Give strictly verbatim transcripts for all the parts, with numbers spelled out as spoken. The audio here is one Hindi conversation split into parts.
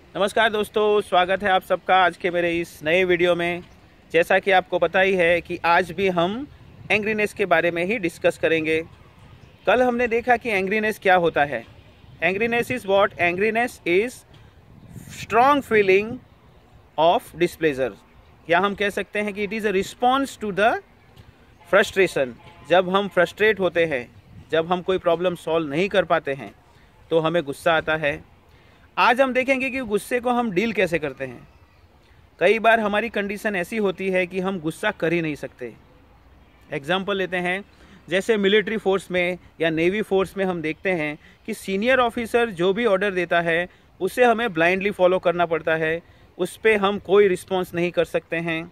नमस्कार दोस्तों, स्वागत है आप सबका आज के मेरे इस नए वीडियो में। जैसा कि आपको पता ही है कि आज भी हम एंग्रीनेस के बारे में ही डिस्कस करेंगे। कल हमने देखा कि एंग्रीनेस क्या होता है। Angriness is what? Angriness is strong feeling of displeasure, या हम कह सकते हैं कि it is a response to the frustration. जब हम फ्रस्ट्रेट होते हैं, जब हम कोई प्रॉब्लम सॉल्व नहीं कर पाते हैं, तो हमें गुस्सा आता है। आज हम देखेंगे कि गुस्से को हम डील कैसे करते हैं। कई बार हमारी कंडीशन ऐसी होती है कि हम गुस्सा कर ही नहीं सकते। एग्जाम्पल लेते हैं, जैसे मिलिट्री फोर्स में या नेवी फोर्स में हम देखते हैं कि सीनियर ऑफिसर जो भी ऑर्डर देता है उसे हमें ब्लाइंडली फॉलो करना पड़ता है, उस पर हम कोई रिस्पॉन्स नहीं कर सकते हैं।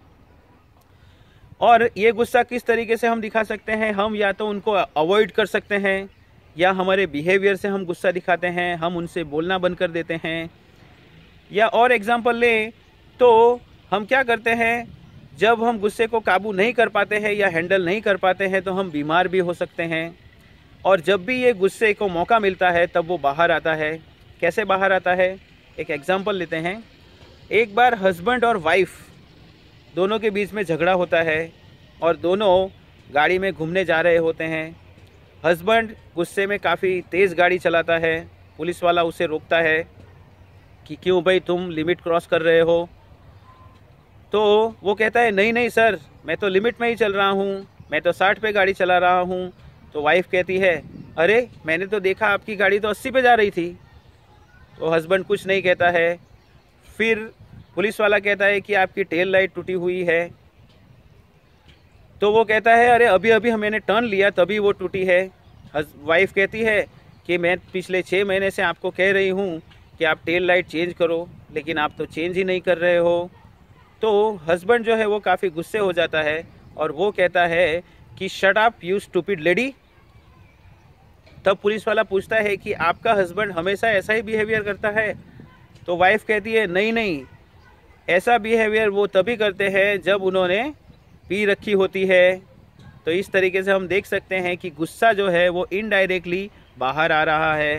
और ये गुस्सा किस तरीके से हम दिखा सकते हैं? हम या तो उनको अवॉइड कर सकते हैं, या हमारे बिहेवियर से हम गुस्सा दिखाते हैं, हम उनसे बोलना बंद कर देते हैं। या और एग्जांपल लें तो हम क्या करते हैं, जब हम गुस्से को काबू नहीं कर पाते हैं या हैंडल नहीं कर पाते हैं तो हम बीमार भी हो सकते हैं। और जब भी ये गुस्से को मौका मिलता है तब वो बाहर आता है। कैसे बाहर आता है? एक एग्जांपल लेते हैं। एक बार हस्बैंड और वाइफ दोनों के बीच में झगड़ा होता है और दोनों गाड़ी में घूमने जा रहे होते हैं। हस्बैंड गुस्से में काफ़ी तेज़ गाड़ी चलाता है। पुलिस वाला उसे रोकता है कि क्यों भाई, तुम लिमिट क्रॉस कर रहे हो। तो वो कहता है नहीं नहीं सर, मैं तो लिमिट में ही चल रहा हूँ, मैं तो साठ पे गाड़ी चला रहा हूँ। तो वाइफ कहती है अरे मैंने तो देखा आपकी गाड़ी तो अस्सी पे जा रही थी। तो हस्बैंड कुछ नहीं कहता है। फिर पुलिस वाला कहता है कि आपकी टेल लाइट टूटी हुई है। तो वो कहता है अरे अभी अभी मैंने टर्न लिया तभी वो टूटी है। वाइफ कहती है कि मैं पिछले छः महीने से आपको कह रही हूँ कि आप टेल लाइट चेंज करो, लेकिन आप तो चेंज ही नहीं कर रहे हो। तो हस्बैंड जो है वो काफ़ी गुस्से हो जाता है और वो कहता है कि shut up you stupid lady. तब पुलिस वाला पूछता है कि आपका हस्बैंड हमेशा ऐसा ही बिहेवियर करता है? तो वाइफ कहती है नहीं नहीं, ऐसा बिहेवियर वो तभी करते हैं जब उन्होंने पी रखी होती है। तो इस तरीके से हम देख सकते हैं कि गुस्सा जो है वो इनडायरेक्टली बाहर आ रहा है।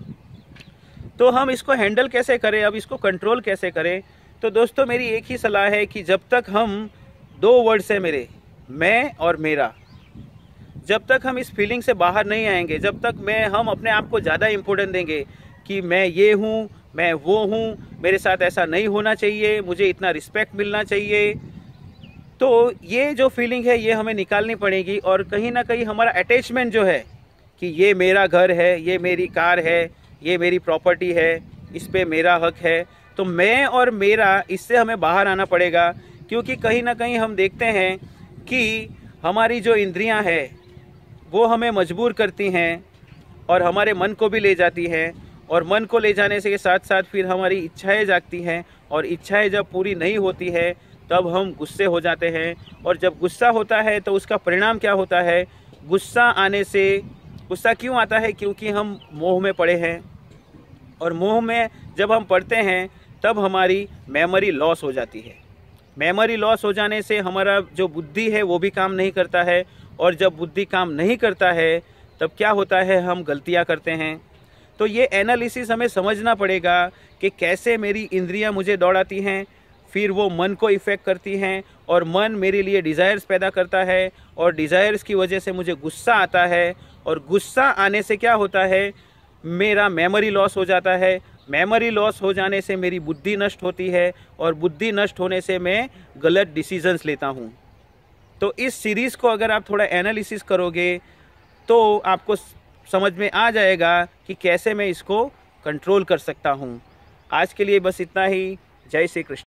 तो हम इसको हैंडल कैसे करें, अब इसको कंट्रोल कैसे करें? तो दोस्तों मेरी एक ही सलाह है कि जब तक हम दो वर्ड्स है मेरे, मैं और मेरा, जब तक हम इस फीलिंग से बाहर नहीं आएंगे, जब तक मैं हम अपने आप को ज़्यादा इम्पोर्टेंट देंगे कि मैं ये हूँ, मैं वो हूँ, मेरे साथ ऐसा नहीं होना चाहिए, मुझे इतना रिस्पेक्ट मिलना चाहिए, तो ये जो फीलिंग है ये हमें निकालनी पड़ेगी। और कहीं ना कहीं हमारा अटैचमेंट जो है कि ये मेरा घर है, ये मेरी कार है, ये मेरी प्रॉपर्टी है, इस पे मेरा हक है, तो मैं और मेरा, इससे हमें बाहर आना पड़ेगा। क्योंकि कहीं ना कहीं हम देखते हैं कि हमारी जो इंद्रियां हैं वो हमें मजबूर करती हैं और हमारे मन को भी ले जाती हैं, और मन को ले जाने से साथ साथ फिर हमारी इच्छाएं जागती हैं, और इच्छाएं जब पूरी नहीं होती है तब हम गुस्से हो जाते हैं। और जब गुस्सा होता है तो उसका परिणाम क्या होता है? गुस्सा आने से, गुस्सा क्यों आता है? क्योंकि हम मोह में पड़े हैं, और मोह में जब हम पड़ते हैं तब हमारी मेमोरी लॉस हो जाती है। मेमोरी लॉस हो जाने से हमारा जो बुद्धि है वो भी काम नहीं करता है, और जब बुद्धि काम नहीं करता है तब क्या होता है? हम गलतियाँ करते हैं। तो ये एनालिसिस हमें समझना पड़ेगा कि कैसे मेरी इंद्रियां मुझे दौड़ाती हैं, फिर वो मन को इफ़ेक्ट करती हैं, और मन मेरे लिए डिज़ायर्स पैदा करता है, और डिज़ायर्स की वजह से मुझे गुस्सा आता है, और गुस्सा आने से क्या होता है? मेरा मेमोरी लॉस हो जाता है। मेमोरी लॉस हो जाने से मेरी बुद्धि नष्ट होती है, और बुद्धि नष्ट होने से मैं गलत डिसीजंस लेता हूँ। तो इस सीरीज़ को अगर आप थोड़ा एनालिसिस करोगे तो आपको समझ में आ जाएगा कि कैसे मैं इसको कंट्रोल कर सकता हूँ। आज के लिए बस इतना ही। जय श्री कृष्ण।